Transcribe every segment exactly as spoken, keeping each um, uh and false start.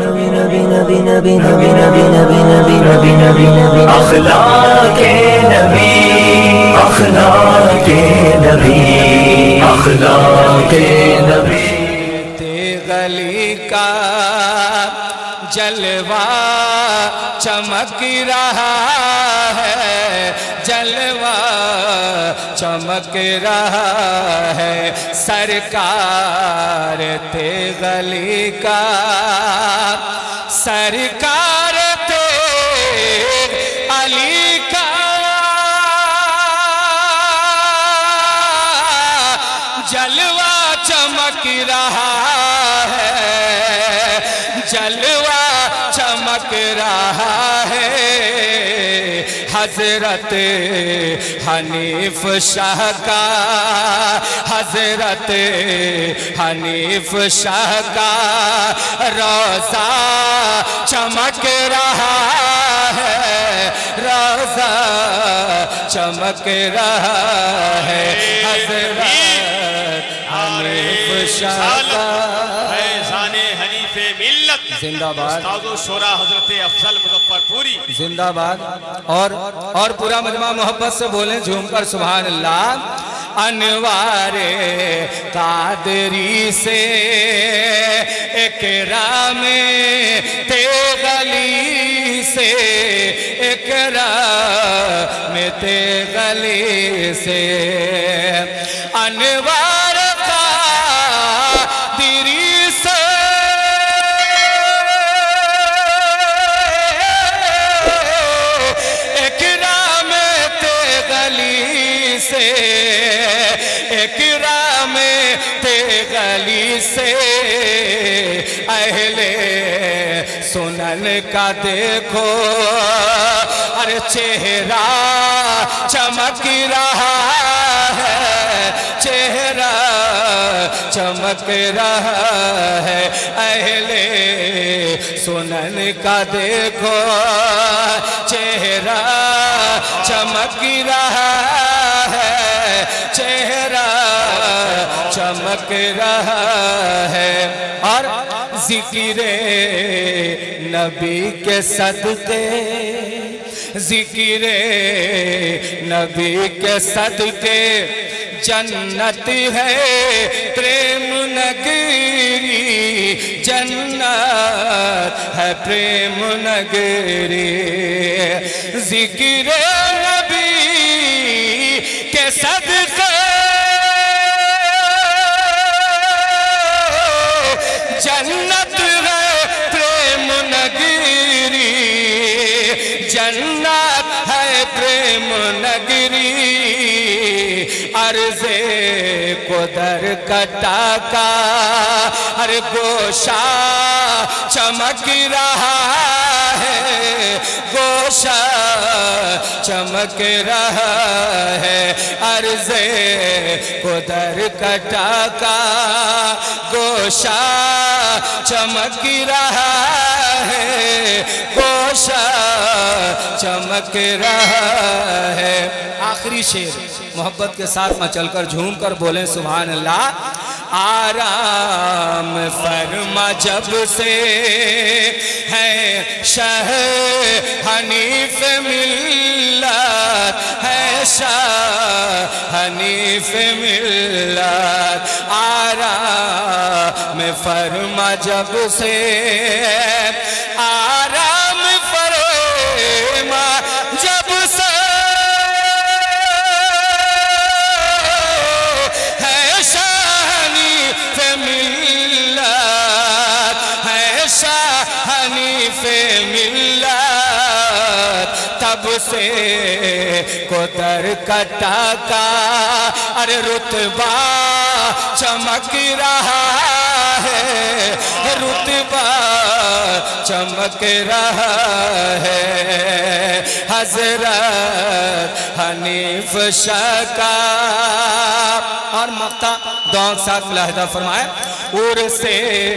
اخلاق نبی اخلاق نبی اخلاق نبی گلی کا جلوہ چمک رہا ہے، جلوہ چمک رہا ہے، سرکار تے گلی کا، سرکار تے علی کا جلوہ چمک رہا ہے، جلوہ چمک رہا ہے، حضرت حنیف شاہ کا، حضرت حنیف شاہ کا روضہ چمک رہا ہے، روضہ چمک رہا ہے، حضرت حنیف شاہ کا فیضان حنیف ملت زندہ باد، استاد و شورا حضرت افضل مظفر پوری زندہ باد، اور اور پورا مجمع محبت سے بولیں جھوم کر سبحان اللہ۔ انوار قادری سے اکرام تیغلی سے، اکرام تیغلی سے، انوار قادری سے اکرام تیغلی سے، اکرام تیغلی سے، اہل سنن کا دیکھو ہر چہرہ چمک رہا ہے، چہرہ چمک رہا ہے، اہل سنن کا دیکھو چہرہ چمک رہا ہے، چہرہ چمک رہا ہے، اور ذکر نبی کے صدقے، ذکر نبی کے صدقے جنت ہے پریم نگری، جنت ہے پریم نگری، ذکر نبی کے صدقے جنت ہے پریم نگری، جنت ہے پریم نگری، عرض قدر کٹا کا ہر گوشہ چمک رہا ہے، گوشہ چمک رہا ہے، عرض قدر کٹا کا گوشہ چمک رہا ہے، گوشہ چمک رہا ہے۔ آخری شعر محبت کے ساتھ میں چل کر جھوم کر بولیں سبحان اللہ۔ آرام فرما جب سے ہے شاہ حنیف ملت، ہے شاہ حنیف ملت، آرام فرما جب سے، آرام فرما جب سے ہے شاہ حنیف ملت، ہے شاہ حنیف ملت، تب سے قدر کٹا کا ارے رتبہ چمک رہا ہے، رتبہ چمک رہا ہے، حضرت حنیف شاہ کا۔ اور مقطع دعاؤں کے ساتھ ملاحظہ فرمائے، عرص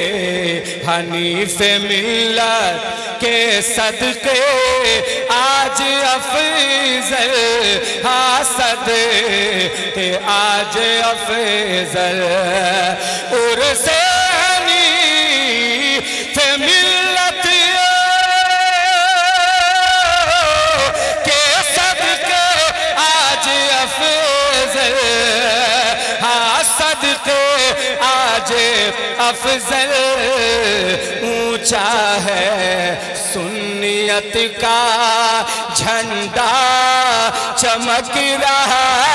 حنیف ملت کے صدقے آج افضل، ہاں صدقے آج افضل، عرص حنیف ملت صدقے آج افضل اونچا ہے سنیت کا جھنڈا چمک رہا